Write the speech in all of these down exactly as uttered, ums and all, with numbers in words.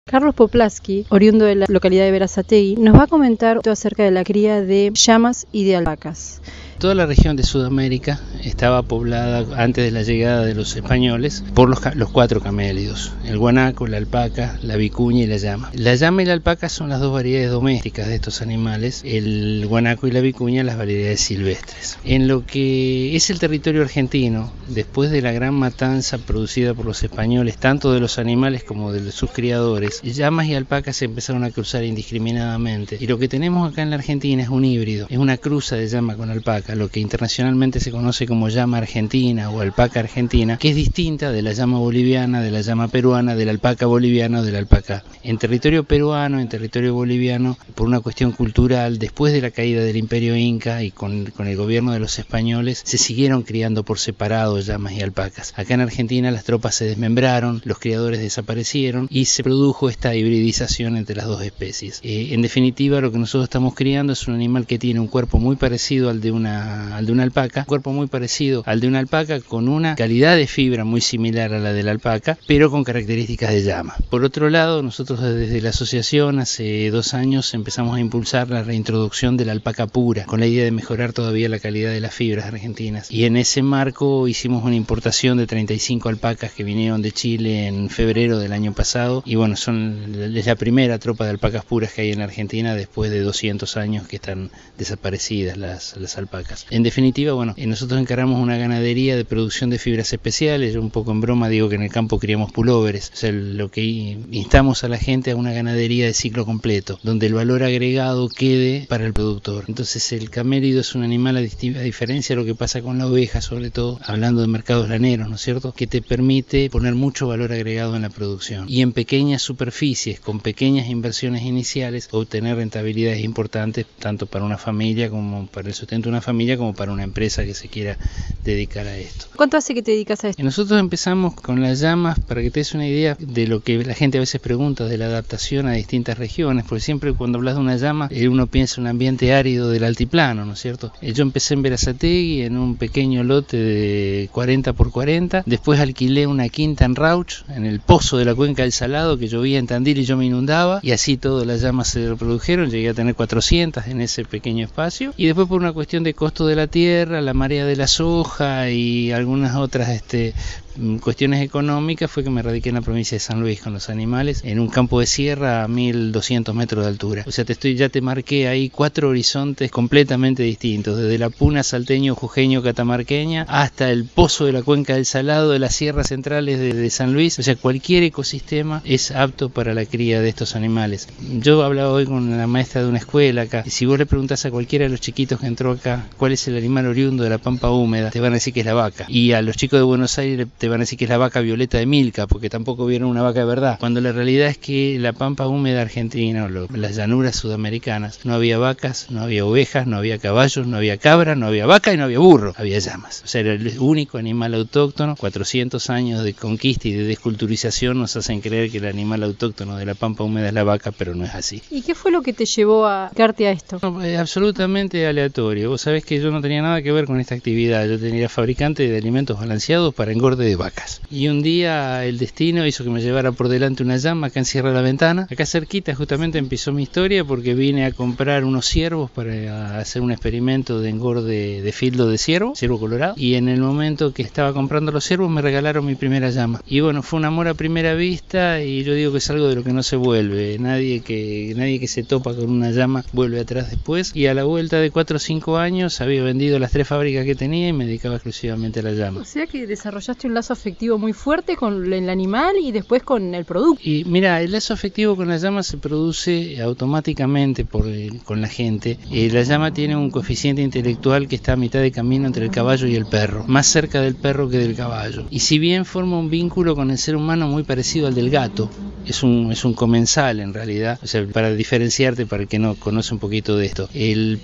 Carlos Poplaski, oriundo de la localidad de Berazategui, nos va a comentar acerca de la cría de llamas y de alpacas. Toda la región de Sudamérica estaba poblada antes de la llegada de los españoles por los, los cuatro camélidos: el guanaco, la alpaca, la vicuña y la llama. La llama y la alpaca son las dos variedades domésticas de estos animales, el guanaco y la vicuña las variedades silvestres. En lo que es el territorio argentino, después de la gran matanza producida por los españoles, tanto de los animales como de sus criadores, llamas y alpacas se empezaron a cruzar indiscriminadamente. Y lo que tenemos acá en la Argentina es un híbrido, es una cruza de llama con alpaca, lo que internacionalmente se conoce como llama argentina o alpaca argentina, que es distinta de la llama boliviana, de la llama peruana, de la alpaca boliviana o de la alpaca. En territorio peruano, en territorio boliviano, por una cuestión cultural, después de la caída del Imperio Inca y con, con el gobierno de los españoles, se siguieron criando por separado llamas y alpacas. Acá en Argentina las tropas se desmembraron, los criadores desaparecieron y se produjo esta hibridización entre las dos especies. Eh, en definitiva, lo que nosotros estamos criando es un animal que tiene un cuerpo muy parecido al de una al de una alpaca, un cuerpo muy parecido al de una alpaca, con una calidad de fibra muy similar a la de la alpaca, pero con características de llama. Por otro lado, nosotros desde la asociación hace dos años empezamos a impulsar la reintroducción de la alpaca pura, con la idea de mejorar todavía la calidad de las fibras argentinas. Y en ese marco hicimos una importación de treinta y cinco alpacas que vinieron de Chile en febrero del año pasado, y bueno, son es la primera tropa de alpacas puras que hay en Argentina después de doscientos años que están desaparecidas las, las alpacas. En definitiva, bueno, nosotros encaramos una ganadería de producción de fibras especiales. Yo un poco en broma digo que en el campo criamos pulóveres. O sea, lo que instamos a la gente a una ganadería de ciclo completo, donde el valor agregado quede para el productor. Entonces el camélido es un animal, a, a diferencia de lo que pasa con la oveja, sobre todo hablando de mercados laneros, ¿no es cierto?, que te permite poner mucho valor agregado en la producción y en pequeñas superficies, con pequeñas inversiones iniciales, obtener rentabilidades importantes tanto para una familia como para el sustento de una familia como para una empresa que se quiera dedicar a esto. ¿Cuánto hace que te dedicas a esto? Nosotros empezamos con las llamas, para que te des una idea de lo que la gente a veces pregunta de la adaptación a distintas regiones, porque siempre cuando hablas de una llama uno piensa en un ambiente árido del altiplano, ¿no es cierto? Yo empecé en Berazategui en un pequeño lote de cuarenta por cuarenta, después alquilé una quinta en Rauch, en el pozo de la cuenca del Salado, que llovía en Tandil y yo me inundaba, y así todas las llamas se reprodujeron, llegué a tener cuatrocientas en ese pequeño espacio, y después por una cuestión de costo de la tierra, la marea de la soja y algunas otras este, cuestiones económicas, fue que me radiqué en la provincia de San Luis con los animales, en un campo de sierra a mil doscientos metros de altura. O sea, te estoy, ya te marqué ahí cuatro horizontes completamente distintos, desde la puna salteño, jujeño, catamarqueña, hasta el pozo de la cuenca del Salado, de las sierras centrales de, de San Luis. O sea, cualquier ecosistema es apto para la cría de estos animales. Yo hablaba hoy con la maestra de una escuela acá, y si vos le preguntás a cualquiera de los chiquitos que entró acá cuál es el animal oriundo de la pampa húmeda, te van a decir que es la vaca. Y a los chicos de Buenos Aires te van a decir que es la vaca violeta de Milka, porque tampoco vieron una vaca de verdad, cuando la realidad es que la pampa húmeda argentina o lo, las llanuras sudamericanas, no había vacas, no había ovejas, no había caballos, no había cabra, no había vaca y no había burro, había llamas. O sea, era el único animal autóctono. Cuatrocientos años de conquista y de desculturización nos hacen creer que el animal autóctono de la pampa húmeda es la vaca, pero no es así. ¿Y qué fue lo que te llevó a dedicarte a esto? No, es absolutamente aleatorio. Vos sabés que yo no tenía nada que ver con esta actividad. Yo tenía fabricante de alimentos balanceados para engorde de vacas. Y un día el destino hizo que me llevara por delante una llama acá en Sierra de la Ventana. Acá cerquita justamente empezó mi historia, porque vine a comprar unos ciervos para hacer un experimento de engorde de fildo de ciervo, ciervo colorado. Y en el momento que estaba comprando los ciervos me regalaron mi primera llama. Y bueno, fue un amor a primera vista, y yo digo que es algo de lo que no se vuelve. Nadie que, nadie que se topa con una llama vuelve atrás después. Y a la vuelta de cuatro o cinco años había vendido las tres fábricas que tenía y me dedicaba exclusivamente a la llama. O sea que desarrollaste un lazo afectivo muy fuerte con el animal y después con el producto. Y mira, el lazo afectivo con la llama se produce automáticamente por, con la gente. Eh, la llama tiene un coeficiente intelectual que está a mitad de camino entre el caballo y el perro, más cerca del perro que del caballo. Y si bien forma un vínculo con el ser humano muy parecido al del gato, es un, es un comensal en realidad. O sea, para diferenciarte, para el que no conoce un poquito de esto, el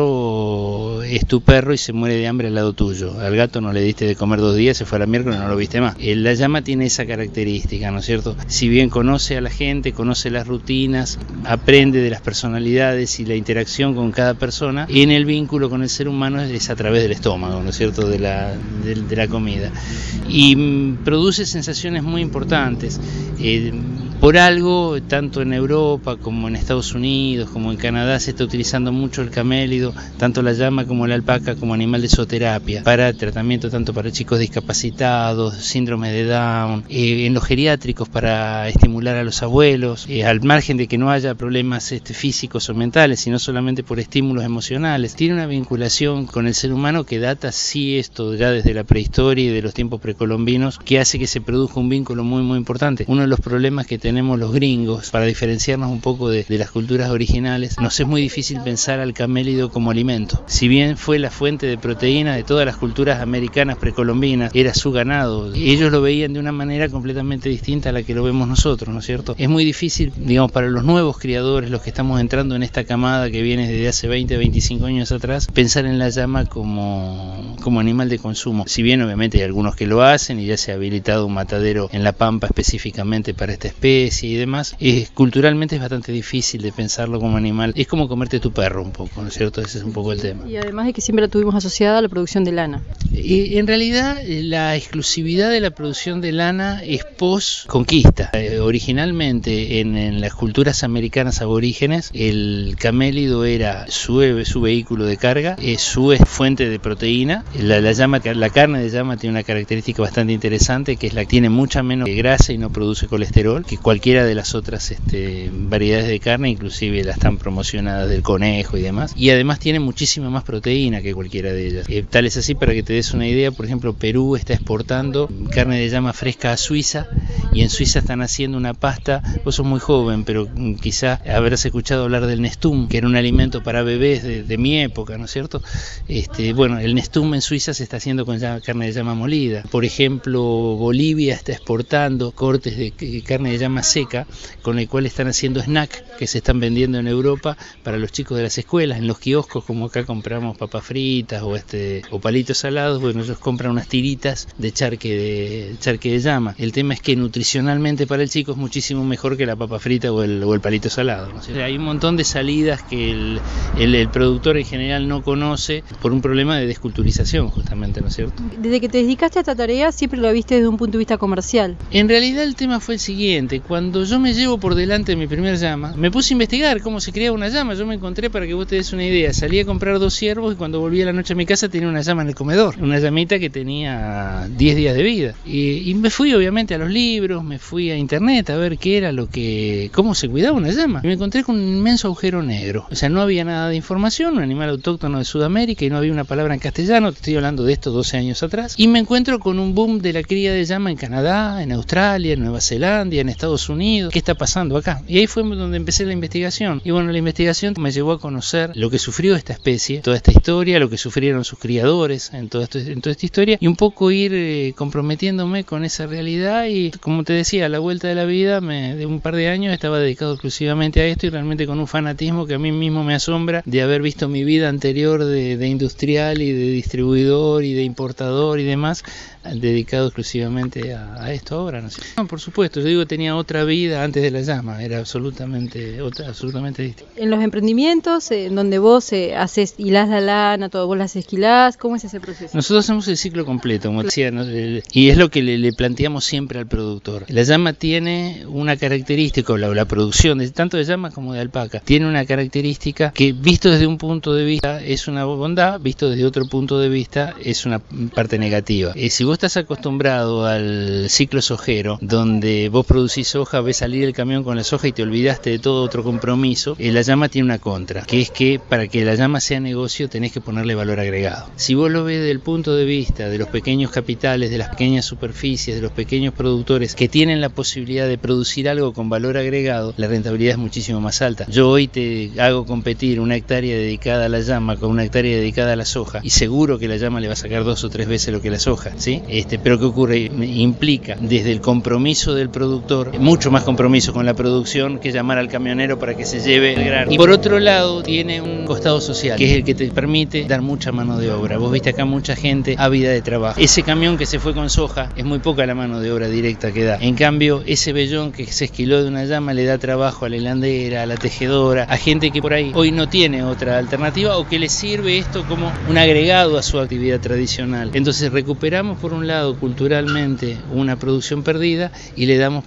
perro es tu perro y se muere de hambre al lado tuyo. Al gato no le diste de comer dos días, se fue a la miércoles y no lo viste más. La llama tiene esa característica, ¿no es cierto? Si bien conoce a la gente, conoce las rutinas, aprende de las personalidades y la interacción con cada persona, en el vínculo con el ser humano es a través del estómago, ¿no es cierto?, de la, de, de la comida. Y mmm, produce sensaciones muy importantes. Eh, Por algo, tanto en Europa como en Estados Unidos, como en Canadá, se está utilizando mucho el camélido, tanto la llama como la alpaca, como animal de zooterapia, para tratamiento tanto para chicos discapacitados, síndrome de Down, eh, en los geriátricos para estimular a los abuelos, eh, al margen de que no haya problemas este, físicos o mentales, sino solamente por estímulos emocionales. Tiene una vinculación con el ser humano que data, sí, esto ya desde la prehistoria y de los tiempos precolombinos, que hace que se produzca un vínculo muy muy importante. Uno de los problemas que tenemos los gringos, para diferenciarnos un poco de, de las culturas originales, nos es muy difícil pensar al camélido como alimento. Si bien fue la fuente de proteína de todas las culturas americanas precolombinas, era su ganado, ellos lo veían de una manera completamente distinta a la que lo vemos nosotros, ¿no es cierto? Es muy difícil, digamos, para los nuevos criadores, los que estamos entrando en esta camada que viene desde hace veinte, veinticinco años atrás, pensar en la llama como, como animal de consumo. Si bien obviamente hay algunos que lo hacen y ya se ha habilitado un matadero en La Pampa específicamente para esta especie y demás, es, culturalmente es bastante difícil de pensarlo como animal. Es como comerte tu perro un poco, ¿no es cierto? Ese es un poco el tema. Y además de que siempre la tuvimos asociada a la producción de lana. Y en realidad la exclusividad de la producción de lana es post-conquista. Eh, originalmente en, en las culturas americanas aborígenes el camélido era su, su vehículo de carga, es su fuente de proteína. La, la, llama, la carne de llama tiene una característica bastante interesante, que es la que tiene mucha menos grasa y no produce colesterol que cualquiera de las otras este, variedades de carne, inclusive las tan promocionadas del conejo y demás, y además tiene muchísima más proteína que cualquiera de ellas. Eh, tal es así, para que te des una idea, por ejemplo, Perú está exportando carne de llama fresca a Suiza, y en Suiza están haciendo una pasta. Vos sos muy joven, pero quizá habrás escuchado hablar del Nestum, que era un alimento para bebés de, de mi época, ¿no es cierto? Este, bueno, el Nestum en Suiza se está haciendo con llama, carne de llama molida. Por ejemplo, Bolivia está exportando cortes de carne de llama seca, con el cual están haciendo snack que se están vendiendo en Europa para los chicos de las escuelas, en los kioscos, como acá compramos papas fritas o este o palitos salados. Bueno, ellos compran unas tiritas de charque de charque de llama. El tema es que nutricionalmente para el chico es muchísimo mejor que la papa frita o el, o el palito salado, ¿no? O sea, hay un montón de salidas que el, el, el productor en general no conoce por un problema de desculturización, justamente, ¿no es cierto? Desde que te dedicaste a esta tarea siempre lo viste desde un punto de vista comercial. En realidad el tema fue el siguiente: cuando yo me llevo por delante de mi primer llama, me puse a investigar cómo se creaba una llama. Yo me encontré, para que vos te des una idea, salí a comprar dos ciervos y cuando volví a la noche a mi casa tenía una llama en el comedor, una llamita que tenía diez días de vida. Y, y me fui obviamente a los libros, me fui a internet a ver qué era lo que, cómo se cuidaba una llama. Y me encontré con un inmenso agujero negro. O sea, no había nada de información, un animal autóctono de Sudamérica, y no había una palabra en castellano. Te estoy hablando de esto doce años atrás. Y me encuentro con un boom de la cría de llama en Canadá, en Australia, en Nueva Zelanda, en Estados Unidos. ¿Qué está pasando acá? Y ahí fue donde empecé la investigación. Y bueno, la investigación me llevó a conocer lo que sufrió esta especie, toda esta historia, lo que sufrieron sus criadores en, todo esto, en toda esta historia, y un poco ir eh, comprometiéndome con esa realidad. Y como te decía, a la vuelta de la vida, me, de un par de años, estaba dedicado exclusivamente a esto, y realmente con un fanatismo que a mí mismo me asombra de haber visto mi vida anterior de, de industrial y de distribuidor y de importador y demás, dedicado exclusivamente a, a esto ahora, ¿no? No, por supuesto, yo digo, tenía otra vida antes de la llama, era absolutamente otra, absolutamente distinta. En los emprendimientos, en donde vos eh, haces, hilás la lana, todo, vos las esquilás, ¿cómo es ese proceso? Nosotros hacemos el ciclo completo, como decía, ¿no? Y es lo que le, le planteamos siempre al productor. La llama tiene una característica, la, la producción de, tanto de llama como de alpaca, tiene una característica que, visto desde un punto de vista, es una bondad, visto desde otro punto de vista, es una parte negativa. Eh, si vos estás acostumbrado al ciclo sojero, donde vos producís soja, ves salir el camión con la soja y te olvidaste de todo otro compromiso, eh, la llama tiene una contra, que es que para que la llama sea negocio tenés que ponerle valor agregado. Si vos lo ves desde el punto de vista de los pequeños capitales, de las pequeñas superficies, de los pequeños productores que tienen la posibilidad de producir algo con valor agregado, la rentabilidad es muchísimo más alta. Yo hoy te hago competir una hectárea dedicada a la llama con una hectárea dedicada a la soja, y seguro que la llama le va a sacar dos o tres veces lo que la soja, ¿sí? Este, pero ¿qué ocurre? Implica desde el compromiso del productor, mucho más compromiso con la producción que llamar al camionero para que se lleve el grano. Y por otro lado tiene un costado social, que es el que te permite dar mucha mano de obra. Vos viste acá mucha gente ávida de trabajo. Ese camión que se fue con soja, es muy poca la mano de obra directa que da. En cambio, ese vellón que se esquiló de una llama le da trabajo a la hilandera, a la tejedora, a gente que por ahí hoy no tiene otra alternativa, o que le sirve esto como un agregado a su actividad tradicional. Entonces recuperamos por un lado culturalmente una producción perdida y le damos posibilidad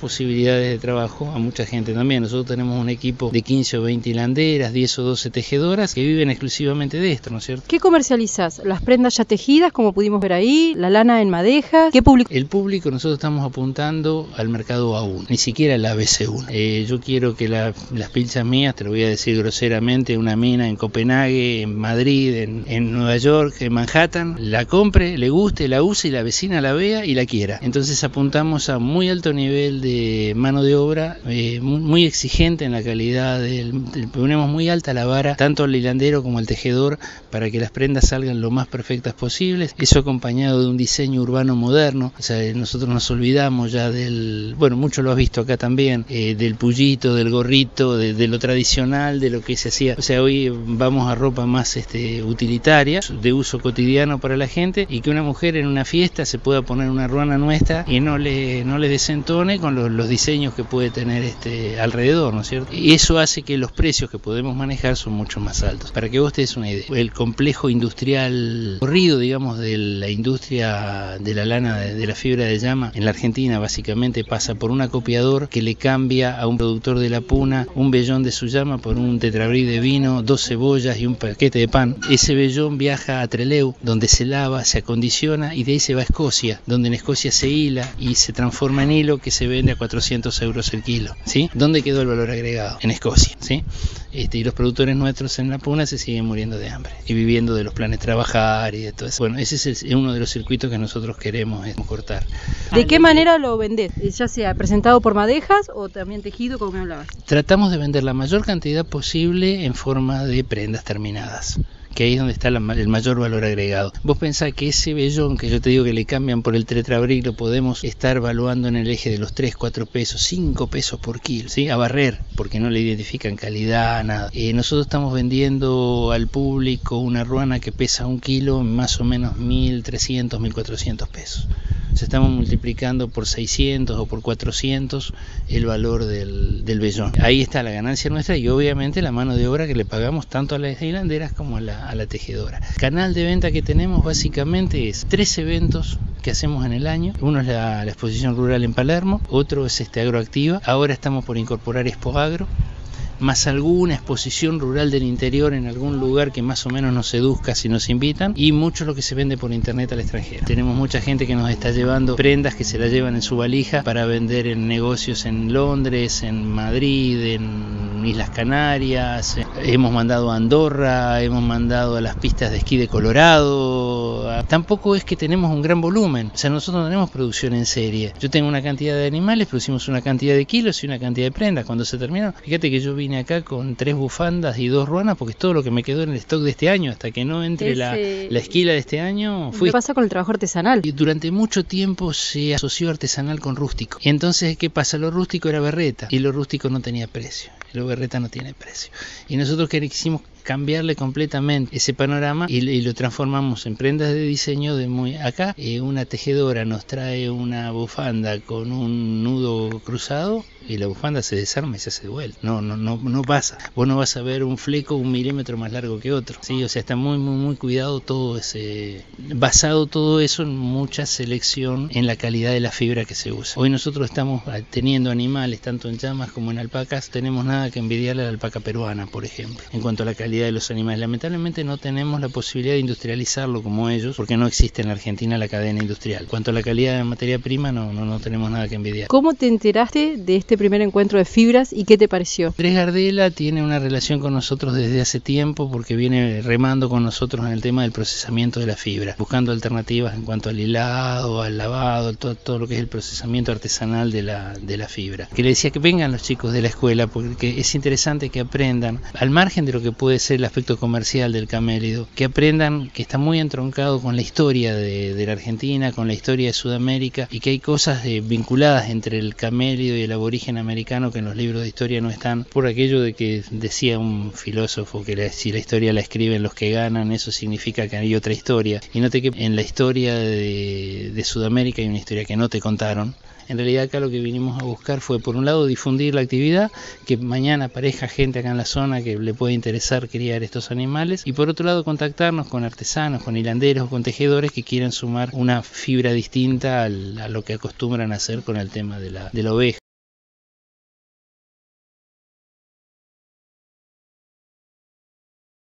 oportunidades de trabajo a mucha gente también. Nosotros tenemos un equipo de quince o veinte hilanderas, diez o doce tejedoras que viven exclusivamente de esto, ¿no es cierto? ¿Qué comercializás? ¿Las prendas ya tejidas, como pudimos ver ahí? ¿La lana en madejas? ¿Qué público? El público nosotros estamos apuntando al mercado A uno, ni siquiera al A B C uno. Eh, yo quiero que la, las pilchas mías, te lo voy a decir groseramente, una mina en Copenhague, en Madrid, en, en Nueva York, en Manhattan, la compre, le guste, la use y la vecina la vea y la quiera. Entonces apuntamos a muy alto nivel de mano de obra, eh, muy, muy exigente en la calidad, del, del, ponemos muy alta la vara, tanto al hilandero como al tejedor, para que las prendas salgan lo más perfectas posibles. Eso acompañado de un diseño urbano moderno. O sea, nosotros nos olvidamos ya del, bueno, mucho lo has visto acá también, eh, del pullito, del gorrito, de, de lo tradicional, de lo que se hacía. O sea, hoy vamos a ropa más este, utilitaria, de uso cotidiano para la gente, y que una mujer en una fiesta se pueda poner una ruana nuestra y no le, no le desentone con los, los diseños que puede tener este, alrededor, ¿no es cierto? Y eso hace que los precios que podemos manejar son mucho más altos. Para que vos te des una idea, el complejo industrial corrido, digamos, de la industria de la lana, de, de la fibra de llama, en la Argentina básicamente pasa por un acopiador que le cambia a un productor de la puna un vellón de su llama por un tetrabrí de vino, dos cebollas y un paquete de pan. Ese vellón viaja a Trelew, donde se lava, se acondiciona, y de ahí se va a Escocia, donde en Escocia se hila y se transforma en hilo que se vende a cuatrocientos euros el kilo, ¿sí? ¿Dónde quedó el valor agregado? En Escocia, ¿sí? Este, y los productores nuestros en la puna se siguen muriendo de hambre y viviendo de los planes trabajar y de todo eso. Bueno, ese es el, uno de los circuitos que nosotros queremos es, cortar. ¿De qué manera lo vendés? Ya sea presentado por madejas o también tejido, como me hablabas. Tratamos de vender la mayor cantidad posible en forma de prendas terminadas, que ahí es donde está la, el mayor valor agregado. Vos pensás que ese vellón que yo te digo que le cambian por el tetrabric lo podemos estar valuando en el eje de los tres, cuatro pesos, cinco pesos por kilo, ¿sí? A barrer, porque no le identifican calidad, nada. Eh, nosotros estamos vendiendo al público una ruana que pesa un kilo, más o menos mil trescientos, mil cuatrocientos pesos. O sea, estamos multiplicando por seiscientos o por cuatrocientos el valor del, del vellón. Ahí está la ganancia nuestra y obviamente la mano de obra que le pagamos tanto a las hilanderas como a la, a la tejedora. El canal de venta que tenemos básicamente es tres eventos que hacemos en el año. Uno es la, la exposición rural en Palermo, otro es este Agroactiva. Ahora estamos por incorporar Expo Agro, más alguna exposición rural del interior en algún lugar que más o menos nos seduzca si nos invitan, y mucho lo que se vende por internet al extranjero. Tenemos mucha gente que nos está llevando prendas que se las llevan en su valija para vender en negocios en Londres, en Madrid, en Islas Canarias. Hemos mandado a Andorra, hemos mandado a las pistas de esquí de Colorado. Tampoco es que tenemos un gran volumen, o sea, nosotros no tenemos producción en serie. Yo tengo una cantidad de animales, producimos una cantidad de kilos y una cantidad de prendas. Cuando se terminaron, fíjate que yo vi acá con tres bufandas y dos ruanas porque es todo lo que me quedó en el stock de este año. Hasta que no entre la, la esquila de este año fui. ¿Qué pasa con el trabajo artesanal? Y durante mucho tiempo se asoció artesanal con rústico. Y entonces, ¿qué pasa? Lo rústico era berreta y lo rústico no tenía precio. Lo berreta no tiene precio. Y nosotros quisimos cambiarle completamente ese panorama y, y lo transformamos en prendas de diseño de muy acá. Eh, una tejedora nos trae una bufanda con un nudo cruzado y la bufanda se desarma y se hace de vuelta. No, no, no, no pasa. Vos no vas a ver un fleco un milímetro más largo que otro. Sí, o sea, está muy, muy, muy cuidado todo ese, basado todo eso en mucha selección en la calidad de la fibra que se usa. Hoy nosotros estamos teniendo animales tanto en llamas como en alpacas. Tenemos nada que envidiarle a la alpaca peruana, por ejemplo, en cuanto a la calidad de los animales. Lamentablemente no tenemos la posibilidad de industrializarlo como ellos, porque no existe en la Argentina la cadena industrial. En cuanto a la calidad de materia prima, no, no, no tenemos nada que envidiar. ¿Cómo te enteraste de este primer encuentro de fibras y qué te pareció? Andrés Gardela tiene una relación con nosotros desde hace tiempo porque viene remando con nosotros en el tema del procesamiento de la fibra, buscando alternativas en cuanto al hilado, al lavado, todo, todo lo que es el procesamiento artesanal de la, de la fibra. Que le decía que vengan los chicos de la escuela porque es interesante que aprendan, al margen de lo que puede ser el aspecto comercial del camélido, que aprendan que está muy entroncado con la historia de, de la Argentina, con la historia de Sudamérica, y que hay cosas eh, vinculadas entre el camélido y el aborigen americano que en los libros de historia no están, por aquello de que decía un filósofo que la, si la historia la escriben los que ganan, eso significa que hay otra historia, y note que en la historia de, de Sudamérica hay una historia que no te contaron. En realidad acá lo que vinimos a buscar fue, por un lado, difundir la actividad, que mañana aparezca gente acá en la zona que le puede interesar criar estos animales, y por otro lado contactarnos con artesanos, con hilanderos o con tejedores que quieran sumar una fibra distinta al, a lo que acostumbran a hacer con el tema de la, de la oveja.